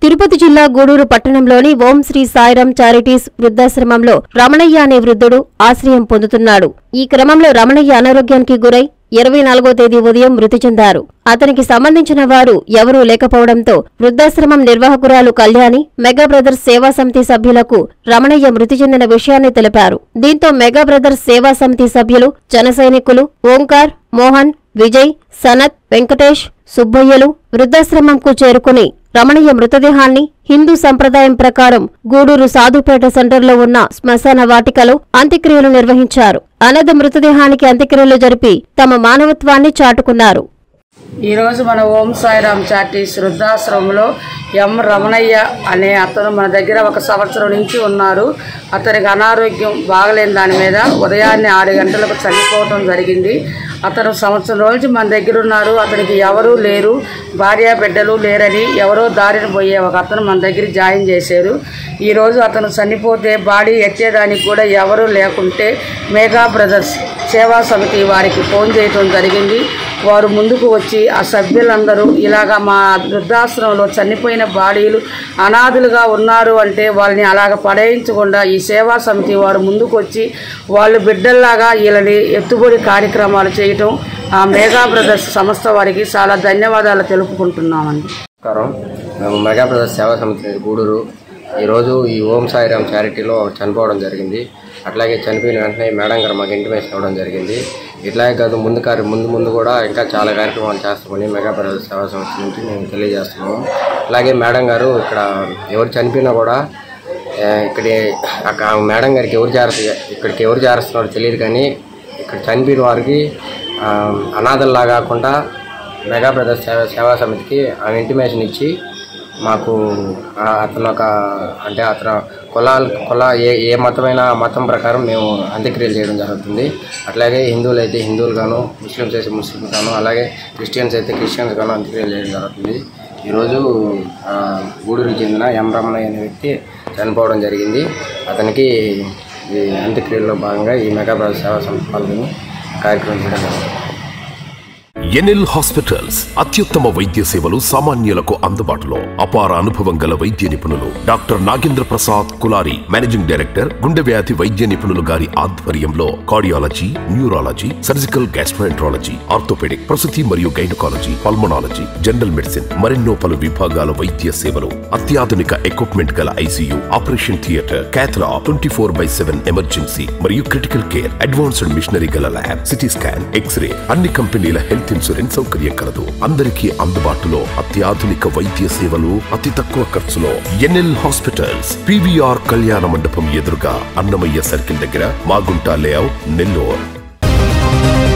తిరుపతి జిల్లా గూడూరు పట్టణంలోని ఓం శ్రీ సాయిరాం చారిటీస్ వృద్ధాశ్రమంలో రమణయ్య అనే వృద్ధుడు ఆశ్రయం పొందుతున్నాడు. ఈ క్రమంలో రమణయ్య అనారోగ్యానికి గురై 24వ తేదీ ఉదయం మృతి చెందారు. అతనికి సంబంధించిన వారు ఎవరూ లేకపోవడంతో వృద్ధాశ్రమం నిర్వాహకురాలు కళ్యాణి మెగా బ్రదర్స్ సేవా సమితి సభ్యులకు రమణయ్య మృతి చెందిన విషయాన్ని తెలిపారు. దీంతో మెగా బ్రదర్స్ సేవా సమితి సభ్యులు, జన సైనికులు ఓంకార్, మోహన్, విజయ్, సనత్, వెంకటేష్, సుబ్బయ్యలు వృద్ధాశ్రమంకు చేరుకుని రమణయ్య మృతదేహాన్ని హిందూ సంప్రదాయం ప్రకారం గూడూరు సాధుపేట సెంటర్లో ఉన్న శ్మశాన వాటికలో అంత్యక్రియలు నిర్వహించారు. అనాథ మృతదేహానికి అంత్యక్రియలు జరిపి తమ మానవత్వాన్ని చాటుకున్నారు. ఈరోజు మన ఓం సాయిరాం చారిటీస్ వృద్ధాశ్రమంలో ఎం రమణయ్య అనే అతను మన దగ్గర 1 సంవత్సరం నుంచి ఉన్నారు. అతనికి అనారోగ్యం బాగలేని దాని మీద ఉదయాన్నే 6 గంటలకు చనిపోవడం జరిగింది. అతను సంవత్సరం రోజు మన దగ్గర ఉన్నారు. అతనికి ఎవరూ లేరు, భార్య బిడ్డలు లేరని ఎవరో దారిని పోయే ఒక అతను మన దగ్గర జాయిన్ చేశారు. ఈరోజు అతను చనిపోతే బాడీ ఎత్తేదానికి కూడా ఎవరూ లేకుంటే మెగా బ్రదర్స్ సేవా సమితి వారికి ఫోన్ చేయడం జరిగింది. వారు ముందుకు వచ్చి ఆ సభ్యులందరూ ఇలాగా మా వృద్ధాశ్రమంలో చనిపోయిన బాడీలు అనాథులుగా ఉన్నారు అంటే వాళ్ళని అలాగ పడేయించకుండా ఈ సేవా సమితి వారు ముందుకు వచ్చి వాళ్ళు బిడ్డల్లాగా వీళ్ళని ఎత్తుబడి కార్యక్రమాలు చేయటం ఆ మెగా బ్రదర్స్ సంస్థ వారికి చాలా ధన్యవాదాలు తెలుపుకుంటున్నామండి. మేము మెగా బ్రదర్స్ సేవా సమితి గూడూరు ఈరోజు ఈ ఓం సాయిరాం చారిటీలో చనిపోవడం జరిగింది. అట్లాగే చనిపోయిన వెంటనే మేడం గారు మాకు ఇంటిమేషన్ ఇవ్వడం జరిగింది. ఇట్లాగే కాదు ముందు కూడా ఇంకా చాలా కార్యక్రమాలు చేస్తామని మెగా బ్రదర్స్ సేవా సంస్థ నుంచి మేము తెలియజేస్తున్నాము. అలాగే మేడం గారు ఇక్కడ ఎవరు చనిపోయినా కూడా అక్కడ మేడం గారికి ఇక్కడికి ఎవరు చేరుస్తున్నారో తెలియదు, కానీ ఇక్కడ చనిపోయిన వారికి అనాథల్లా కాకుండా మెగా బ్రదర్స్ సేవా సమితికి ఆమె ఇంటిమేషన్ ఇచ్చి మాకు అతను అతను ఏ మతమైన మతం ప్రకారం మేము అంత్యక్రియలు చేయడం జరుగుతుంది. అట్లాగే హిందువులు అయితే హిందువులు గాను, ముస్లిమ్స్ అయితే ముస్లిమ్స్ గాను, అలాగే క్రిస్టియన్స్ అయితే క్రిస్టియన్స్ గాను అంత్యక్రియలు చేయడం జరుగుతుంది. ఈరోజు గూడూరుకి చెందిన ఎం రమణయ్య అనే వ్యక్తి చనిపోవడం జరిగింది. అతనికి ఈ అంత్యక్రియల్లో భాగంగా ఈ మెగా బ్రదర్స్ సేవా సంస్థ పాల్గొని కార్యక్రమం చేయడం జరుగుతుంది. ఎన్ఎల్ హాస్పిటల్స్ అత్యుత్తమ వైద్య సేవలు సామాన్యులకు అందుబాటులో. అపార అనుభవం గల వైద్య నిపుణులు doctor Nagendra Prasad Kulari, managing director, గుండె వ్యాధి వైద్య నిపుణులు గారి ఆధ్వర్యంలో cardiology, neurology, surgical gastroenterology, orthopedic, ప్రసూతి మరియు గైనకాలజీ, పల్మనాలజీ, జనరల్ మెడిసిన్ మరెన్నో పలు విభాగాల వైద్య సేవలు. అత్యాధునిక ఎక్విప్మెంట్ గల ICU, operation theatre, cath lab, 24/7 emergency మరియు క్రిటికల్ కేర్, అడ్వాన్స్డ్ మిషనరీ గల ల్యాబ్, సిటీ స్కాన్, ఎక్స్రే, అన్ని కంపెనీల హెల్త్ ఇన్సూరెన్స్ సౌకర్యం కలదు. అందరికీ అందుబాటులో అత్యాధునిక వైద్య సేవలు అతి తక్కువ ఖర్చులో. ఎన్ఎల్ హాస్పిటల్స్, పీవీఆర్ కళ్యాణ మండపం ఎదురుగా, అన్నమయ్య సర్కిల్ దగ్గర, మాగుంట లేఅవుట్, నెల్లూరు.